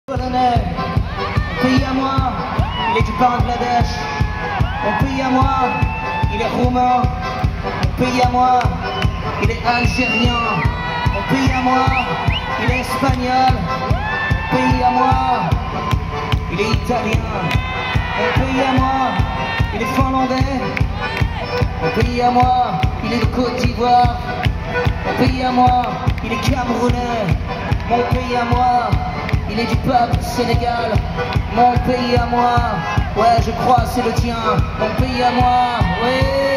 Mon pays à moi, il est du Bangladesh. Mon pays à moi, il est roumain. Mon pays à moi, il est algérien. Mon pays à moi, il est espagnol. Mon pays à moi, il est italien. Mon pays à moi, il est finlandais. Mon pays à moi, il est de Côte d'Ivoire. Mon pays à moi, il est camerounais. Mon pays à moi, il est du peuple Sénégal. Mon pays à moi, ouais je crois c'est le tien. Mon pays à moi, ouais.